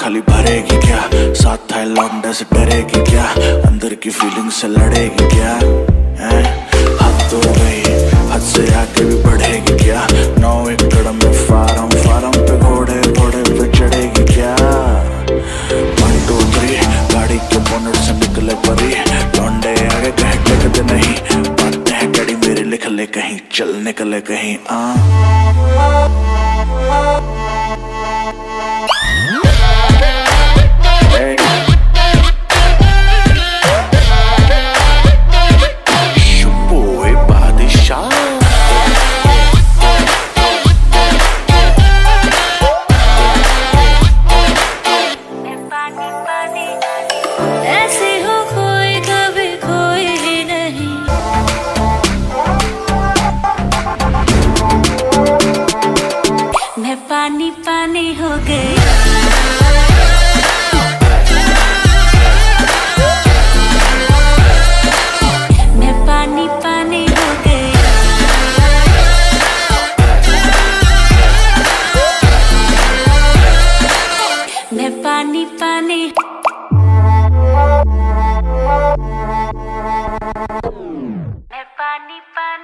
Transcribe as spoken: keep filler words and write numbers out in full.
खाली भरेगी क्या? साथ है लौंडे से डरेगी क्या? अंदर की फीलिंग से लड़ेगी क्या? हैं? हद तो गई, हद से आगे भी बढ़ेगी क्या? नौ एकड़ में फार्म, फार्म पे घोड़े, घोड़े पे चढ़ेगी क्या? वन टू थ्री गाड़ी के बोनट से निकले परी, लौंडे आगे कहीं टिकते नहीं, बातें हैं कड़ी मेरी लिख ले कहीं, चल निकले कहीं आ। पानी पानी हो गई, मैं पानी पानी हो गई, मैं पानी पानी, मैं पानी पानी।